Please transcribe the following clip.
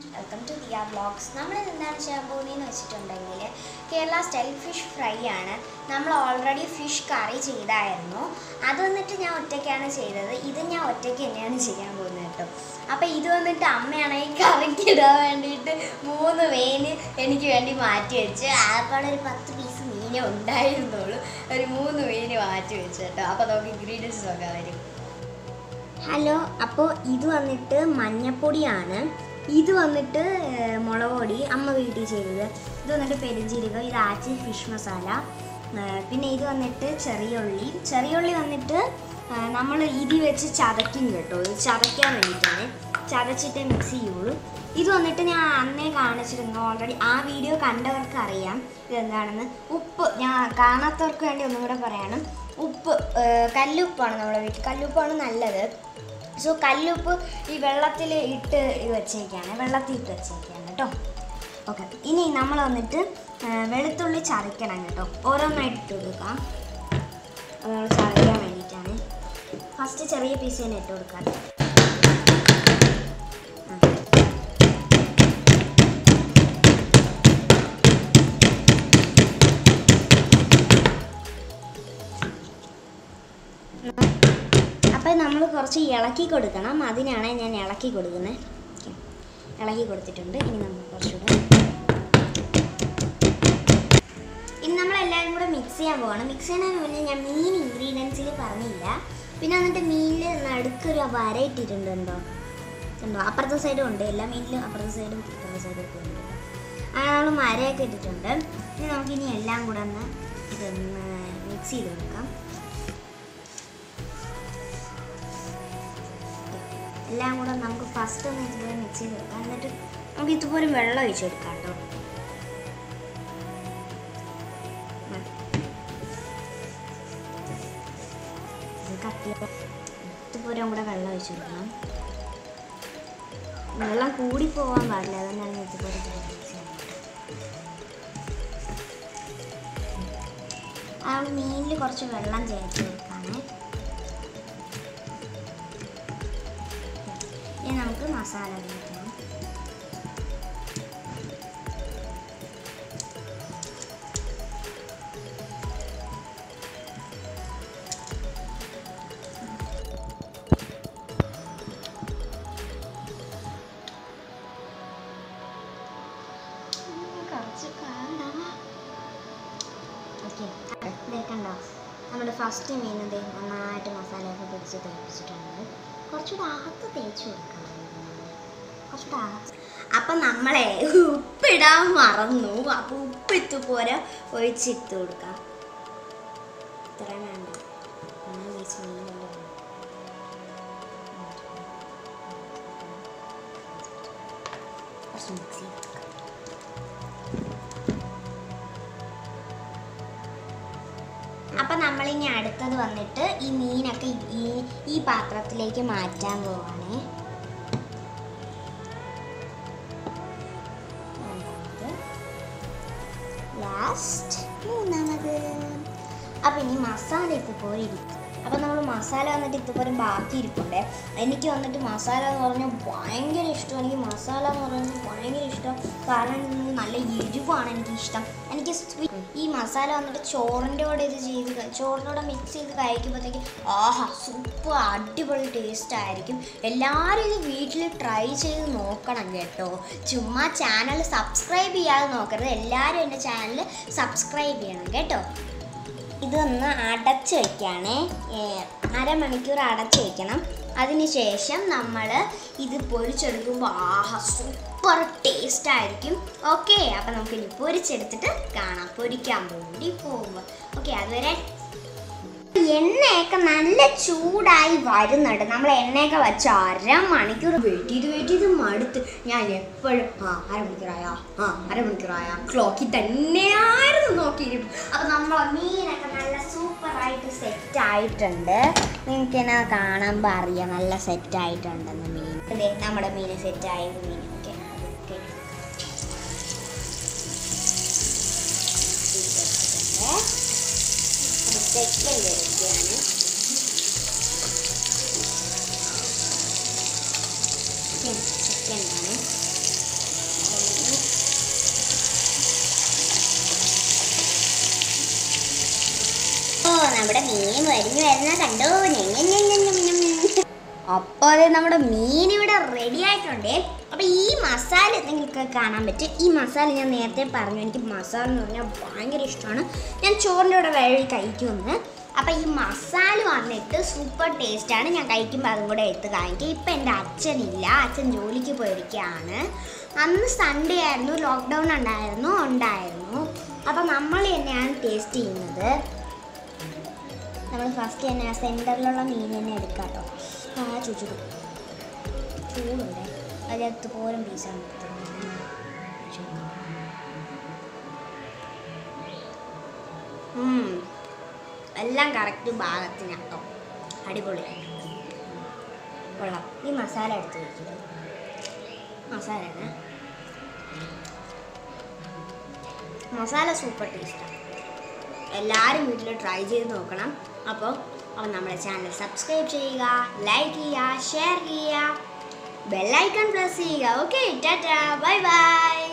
Welcome to Diya vlogs. നമ്മൾ എന്താണ് ചെയ്യാൻ പോകുന്നതെന്ന് വെച്ചിട്ടുണ്ടെങ്കിൽ കേരള സ്റ്റൈൽ ഫിഷ് ഫ്രൈ ആണ്. നമ്മൾ ഓൾറെഡി ഫിഷ് കറി ചെയ്തായിരുന്നു. അത് വന്നിട്ട് ഞാൻ ഒറ്റയ്ക്കാണ് ചെയ്തത്. ഇത് ഞാൻ ഒറ്റയ്ക്ക് തന്നെയാണ് ചെയ്യാൻ പോകുന്നത് കേട്ടോ. അപ്പോൾ ഇത് വന്നിട്ട് അമ്മയാണെങ്കിൽ കറിക്ക് ഇടാൻ വേണ്ടിയിട്ട് 3 മീൻ എനിക്ക് വേണ്ടി മാറ്റി വെച്ച്. ആകപ്പാടെ ഒരു 10 പീസ് മീനേ ഉണ്ടായിരുന്നുള്ളൂ. ഒരു 3 മീൻ മാറ്റി വെച്ച് കേട്ടോ. അപ്പോൾ നമുക്ക് ഇൻഗ്രീഡിയൻസ് നോക്കാൻ വരും. ഹലോ, അപ്പോൾ ഇത് വന്നിട്ട് മഞ്ഞപ്പൊടിയാണ്. ഇത് വന്നിട്ട് മുളക് പൊടി അമ്മ വീട്ടിൽ ചെയ്തത്. ഇത് വന്നിട്ട് പെരുംജീരകം, ഇത് ആച്ചി ഫിഷ് മസാല. പിന്നെ ഇത് വന്നിട്ട് ചെറിയ ഉള്ളി വന്നിട്ട് നമ്മൾ ഇത് വെച്ച് ചതയ്ക്കും കേട്ടോ. ഇത് ചതയ്ക്കാൻ വേണ്ടിയിട്ടാണ്, ചതച്ചിട്ട് മിക്സ് ചെയ്യുള്ളൂ. ഇത് വന്നിട്ട് ഞാൻ അന്നേ കാണിച്ചിരുന്നു ഓൾറെഡി. ആ വീഡിയോ കണ്ടവർക്ക് അറിയാം ഇതെന്താണെന്ന്. ഉപ്പ് ഞാൻ കാണാത്തവർക്ക് വേണ്ടി ഒന്നും കൂടെ പറയണം. ഉപ്പ് കല്ലുപ്പാണ് നമ്മുടെ വീട്ടിൽ. കല്ലുപ്പാണ് നല്ലത്. സോ കല്ലുപ്പ് ഈ വെള്ളത്തിൽ ഇട്ട് വെച്ചേക്കാണ് കേട്ടോ. ഓക്കെ, ഇനി നമ്മൾ വന്നിട്ട് വെളുത്തുള്ളി ചതയ്ക്കണം കേട്ടോ. ഓരോന്നായിട്ട് ഇട്ട് കൊടുക്കാം. നമ്മൾ ചതയ്ക്കാൻ വേണ്ടിയിട്ടാണ്. ഫസ്റ്റ് ചെറിയ പീസ് തന്നെ ഇട്ട് കൊടുക്കാം. അപ്പോൾ നമ്മൾ കുറച്ച് ഇളക്കി കൊടുക്കണം. അതിനാണ് ഞാൻ ഇളക്കി കൊടുക്കുന്നത്. ഇളക്കി കൊടുത്തിട്ടുണ്ട്. ഇനി നമ്മൾ കുറച്ചുകൂടെ നമ്മളെല്ലാവരും കൂടെ മിക്സ് ചെയ്യാൻ പോകണം. മിക്സ് ചെയ്യുന്നതിന് മുന്നേ ഞാൻ മീൻ ഇൻഗ്രീഡിയൻസിൽ പറഞ്ഞില്ല. പിന്നെ വന്നിട്ട് മീനിൽ നടുക്കൊരു വര ഇട്ടിട്ടുണ്ടോ ഉണ്ടോ? അപ്പുറത്തെ സൈഡും ഉണ്ട്. എല്ലാ മീനിലും അപ്പുറത്തെ സൈഡും ഇപ്പുറത്തെ സൈഡും ഒക്കെ ഉണ്ട്. അങ്ങനെ നമ്മൾ മരയൊക്കെ ഇട്ടിട്ടുണ്ട്. ഇനി നമുക്കിനി എല്ലാം കൂടെ ഒന്ന് ഇതൊന്ന് മിക്സ് ചെയ്ത് കൊടുക്കാം. എല്ലാം കൂടെ നമുക്ക് ഫസ്റ്റ് ഒന്ന് ഇതുപോലെ മിക്സ് ചെയ്ത് കൊടുക്കാം. എന്നിട്ട് നമുക്ക് ഇതുപോലെ വെള്ളം ഒഴിച്ചെടുക്കാം കേട്ടോ. ഇതുപോലെ കൂടെ വെള്ളം ഒഴിച്ചെടുക്കണം. വെള്ളം കൂടി പോകാൻ പാടില്ല. അതുകൊണ്ടാണ് ഇതുപോലെ മിക്സ് ചെയ്യാൻ. ആ മീനിൽ കുറച്ച് വെള്ളം ചേർത്ത് കൊടുക്കാണ്. ഇനി നമുക്ക് മസാല കഴിക്കണം. കണ്ടോ, നമ്മുടെ ഫസ്റ്റ് മീൻ നന്നായിട്ട് മസാലയൊക്കെ പിടിച്ച് തേപ്പിച്ചിട്ടുണ്ട്. കുറച്ചുകൂടെ അകത്ത് തേച്ച് കൊടുക്കണം. കുറച്ചുകൂടെ അകത്ത്. അപ്പം നമ്മളെ ഉപ്പിടാൻ മറന്നു. അപ്പോൾ ഉപ്പ് ഇതുപോലെ ഒഴിച്ചിട്ട് കൊടുക്കാം. ഇത്രയും വേണ്ട. കുറച്ച് മിക്സ് ചെയ്ത് കൊടുക്കാം. അപ്പം നമ്മളിനി അടുത്തത് വന്നിട്ട് ഈ മീനൊക്കെ ഈ പാത്രത്തിലേക്ക് മാറ്റാൻ പോവാണ്. ലാസ്റ്റ് മൂന്നാമത്. അപ്പം ഇനി മസാല ഇതുപോലെ ഇരിക്കും. അപ്പം നമ്മൾ മസാല വന്നിട്ട് ഇതുപോലെ ബാക്കി ഇരിപ്പുണ്ട്. എനിക്ക് വന്നിട്ട് മസാല എന്ന് പറഞ്ഞാൽ ഭയങ്കര ഇഷ്ടം. എനിക്ക് മസാല എന്ന് പറഞ്ഞാൽ ഭയങ്കര ഇഷ്ടം. കാരണം നല്ല എരിവാണ് എനിക്കിഷ്ടം. എനിക്ക് ഈ മസാല വന്നിട്ട് ചോറിൻ്റെ കൂടെ ചോറിൻ്റെ കൂടെ മിക്സ് ചെയ്ത് കഴിക്കുമ്പോഴത്തേക്ക് സൂപ്പർ അടിപൊളി ടേസ്റ്റ് ആയിരിക്കും. എല്ലാവരും ഇത് വീട്ടിൽ ട്രൈ ചെയ്ത് നോക്കണം കേട്ടോ. ചുമ്മാ ചാനൽ സബ്സ്ക്രൈബ് ചെയ്യാതെ നോക്കരുത്. എല്ലാവരും എൻ്റെ ചാനൽ സബ്സ്ക്രൈബ് ചെയ്യണം കേട്ടോ. ഇതൊന്ന് അടച്ച് വയ്ക്കുകയാണേ. 1/2 മണിക്കൂർ അടച്ച് വയ്ക്കണം. അതിനുശേഷം നമ്മൾ ഇത് പൊരിച്ചെടുക്കുമ്പോൾ സൂപ്പർ ടേസ്റ്റ് ആയിരിക്കും. ഓക്കെ, അപ്പം നമുക്കിനി പൊരിച്ചെടുത്തിട്ട് കാണാം. പൊരിക്കാൻ വേണ്ടി പോകുമ്പോൾ ഓക്കെ. അതുവരെ എണ്ണയൊക്കെ നല്ല ചൂടായി വരുന്നുണ്ട്. നമ്മൾ എണ്ണയൊക്കെ വെച്ച് 1/2 മണിക്കൂർ വെയിറ്റ് ചെയ്ത് മടുത്ത് ഞാൻ എപ്പോഴും അരമണിക്കൂറായ ക്ലോക്കിൽ തന്നെയായിരുന്നു നോക്കിയിരിക്കും. അപ്പം നമ്മളെ മീനൊക്കെ നല്ല സൂപ്പറായിട്ട് സെറ്റായിട്ടുണ്ട്. നിങ്ങൾക്ക് എന്നാ കാണുമ്പോൾ അറിയാം നല്ല സെറ്റായിട്ടുണ്ടെന്ന് മീൻ. അതെ, നമ്മുടെ മീൻ സെറ്റായ മീൻ. ഓക്കെ, അതൊക്കെ സെക്കൻഡ് എടുക്കുകയാണ്. സെക്കൻഡാണ്. നമ്മുടെ മീൻ വരുന്ന കണ്ടോ. അപ്പോൾ അതെ നമ്മുടെ മീൻ ഇവിടെ റെഡി ആയിട്ടുണ്ട്. അപ്പോൾ ഈ മസാല നിങ്ങൾക്ക് കാണാൻ പറ്റും. ഈ മസാല ഞാൻ നേരത്തെ പറഞ്ഞു, എനിക്ക് മസാല എന്ന് പറഞ്ഞാൽ ഭയങ്കര ഇഷ്ടമാണ്. ഞാൻ ചോറിൻ്റെ കൂടെ വഴി കഴിക്കുമെന്ന്. അപ്പോൾ ഈ മസാല വന്നിട്ട് സൂപ്പർ ടേസ്റ്റാണ്. ഞാൻ കഴിക്കുമ്പോൾ അതും കൂടെ എടുത്ത് കാണിക്കും. ഇപ്പം എൻ്റെ അച്ഛനില്ല, അച്ഛൻ ജോലിക്ക് പോയിരിക്കുകയാണ്. അന്ന് സൺഡേ ആയിരുന്നു, ലോക്ക്ഡൗൺ ഉണ്ടായിരുന്നു. അപ്പോൾ നമ്മൾ തന്നെയാണ് ടേസ്റ്റ് ചെയ്യുന്നത്. നമ്മൾ ഫസ്റ്റ് തന്നെ ആ സെൻറ്ററിലുള്ള മീൻ തന്നെ എടുക്കാം കേട്ടോ. ചൂടുണ്ട്, അതിനകത്ത് പോലും പീസാണ്. എല്ലാം കറക്റ്റ് ഭാഗത്തിനാട്ടോ, അടിപൊളിയായിട്ട് കൊള്ളാം. ഈ മസാല എടുത്ത് വയ്ക്കുന്നത് മസാലയാണ്. മസാല സൂപ്പർ ടേസ്റ്റാണ്. എല്ലാവരും വീട്ടിൽ ട്രൈ ചെയ്ത് നോക്കണം. അപ്പോൾ നമ്മുടെ ചാനൽ സബ്സ്ക്രൈബ് ചെയ്യുക, ലൈക്ക് ചെയ്യുക, ഷെയർ ചെയ്യുക, ബെൽ ഐക്കൺ പ്രസ് ചെയ്യുക. Okay, tata, bye by.